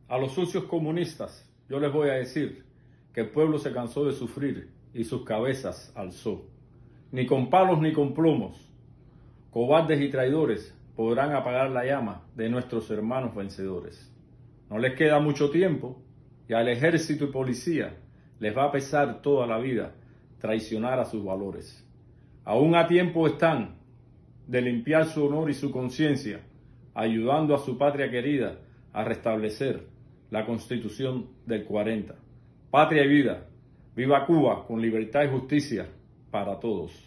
A los sucios comunistas yo les voy a decir que el pueblo se cansó de sufrir y sus cabezas alzó. Ni con palos ni con plomos, cobardes y traidores podrán apagar la llama de nuestros hermanos vencedores. No les queda mucho tiempo y al ejército y policía les va a pesar toda la vida traicionar a sus valores. Aún a tiempo están de limpiar su honor y su conciencia, ayudando a su patria querida a restablecer la Constitución del 40. Patria y vida, viva Cuba con libertad y justicia para todos.